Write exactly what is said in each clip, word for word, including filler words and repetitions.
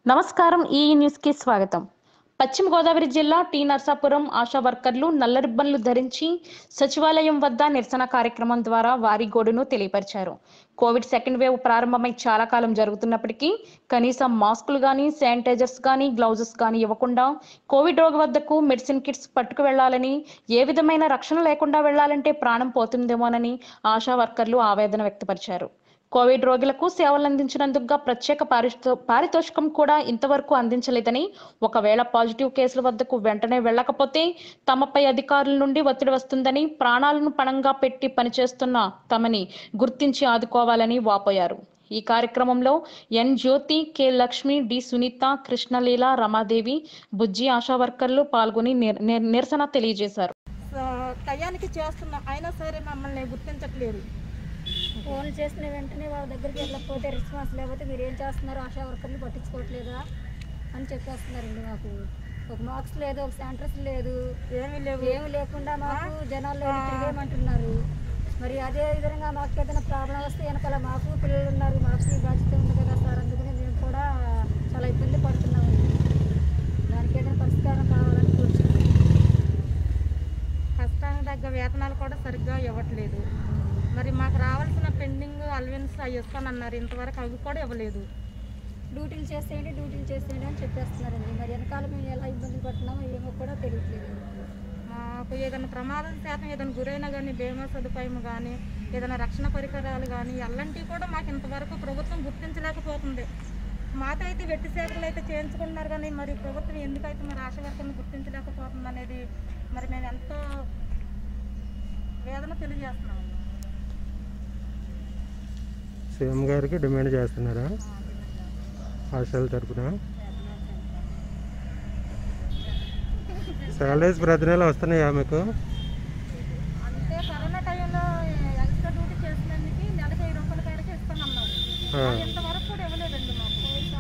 నమస్కారం ఈ న్యూస్ కి స్వాగతం. పశ్చిమ గోదావరి జిల్లా టీ నర్సాపురం ఆశా వర్కర్లు నల్ల రిబ్బన్లు ధరించి సచివాలయం వద్ద నిరసన కార్యక్రమం ద్వారా వారి గోడును తెలియపరిచారు. కోవిడ్ సెకండ్ వేవ్ ప్రారంభమై చాలా కాలం జరుగుతున్నప్పటికీ కనీసం మాస్కులు గానీ, శానిటైజర్స్ గానీ, గ్లౌజెస్ గానీ ఇవ్వకుండా కోవిడ్ రోగి వద్దకు మెడిసిన్ కిట్స్ పట్టుకు వెళ్లాలని, ఏ విధమైన రక్షణ లేకుండా వెళ్లాలంటే ప్రాణం పోతుందేమోనని ఆశా వర్కర్లు ఆవేదన వ్యక్తపరిచారు. కోవిడ్ రోగులకు సేవలు అందించినందుకు ప్రత్యేక పారితోషికం కూడా ఇంతవరకు అందించలేదని, ఒకవేళ పాజిటివ్ కేసుల వద్దకు వెంటనే వెళ్లకపోతే తమపై అధికారుల నుండి ఒత్తిడి వస్తుందని, ప్రాణాలను పణంగా పెట్టి పనిచేస్తున్న తమని గుర్తించి ఆదుకోవాలని వాపోయారు. ఈ కార్యక్రమంలో N Jyothi, K Lakshmi, D Sunitha, Krishnaleela, Ramadevi, Bujji ASHA వర్కర్లు పాల్గొని నిరసన తెలియజేశారు. టయానికి చేస్తున్నా అయినా సరే మమ్మల్ని గుర్తించట్లేదు. ఫోన్ చేసిన వెంటనే వాళ్ళ దగ్గరికి వెళ్ళకపోతే రెస్పాన్స్ లేకపోతే మీరు ఏం చేస్తున్నారు, ఆశా వర్కర్లు పట్టించుకోవట్లేదా అని చెప్పేస్తున్నారండి. మాకు ఒక మార్క్స్ లేదు, ఒక సెంటర్స్ లేదు, ఏమి లేవు, ఏమి లేకుండా మాకు జనాల్లో తిరిగేయమంటున్నారు. మరి అదే విధంగా మాకు ఏదైనా ప్రాబ్లం వస్తే వెనకాల మాకు పిల్లలు ఉన్నారు, మాకు బాధ్యత ఉంది కదా సార్. అందుకని మేము కూడా చాలా ఇబ్బంది పడుతున్నాము. దానికి ఏదైనా పరిష్కారం కావాలని కూర్చున్నాం. కష్టానికి తగ్గ వేతనాలు కూడా సరిగ్గా ఇవ్వట్లేదు. మరి మాకు రావాల్సిన పెండింగ్ అలవెన్స్ అవి ఇస్తానన్నారు, ఇంతవరకు అవి కూడా ఇవ్వలేదు. డ్యూటీలు చేసేయండి డ్యూటీలు చేసేయండి అని చెప్పేస్తున్నారండి. మరి వెనకాల మేము ఎలా ఇబ్బంది పడుతున్నామో ఏమో కూడా తెలియట్లేదు. మాకు ఏదైనా ప్రమాదం శాతం ఏదైనా గురైనా కానీ బీమా సదుపాయం కానీ, ఏదైనా రక్షణ పరికరాలు కానీ అలాంటివి కూడా మాకు ఇంతవరకు ప్రభుత్వం గుర్తించలేకపోతుంది. మాతో అయితే వెట్టి సేవలు అయితే చేయించుకుంటున్నారు కానీ మరి ప్రభుత్వం ఎందుకైతే మరి ఆశా వర్కర్ని గుర్తించలేకపోతుంది అనేది మరి మేము ఎంతో వేదన తెలియజేస్తున్నాము. సీఎం గారికి డిమాండ్ చేస్తున్నారా ఆశాల తరఫున? శాలరీస్ ప్రతి నెల వస్తున్నాయా మీకు? అంటే కరోనా టైంలో ఎక్స్ట్రా డ్యూటీ చేసినందుకు నెలకు వెయ్యి రూపాయల కాడికి ఇస్తానన్నారు. ఇంతవరకు కూడా ఇవ్వలేదండి మాకు.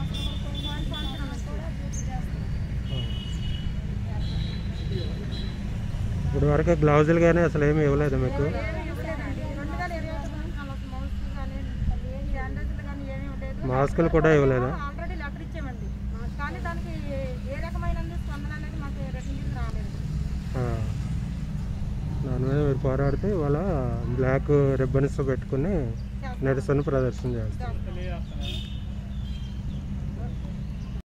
ఇప్పుడు వరకు గ్లౌజులు కానీ అసలు ఏమి ఇవ్వలేదు మీకు? మాస్కులు కూడా ఇవ్వలేదా? ఆల్రెడీ లెటర్ ఇచ్చామండి, కానీ దానికి ఏ రకమైన స్పందన అనేది మాకు రిటర్న్ రాలేదు. దాని మీద మీరు పోరాడితే ఇవాళ బ్లాక్ రిబ్బన్స్ పెట్టుకుని నిరసన ప్రదర్శన చేస్తారు.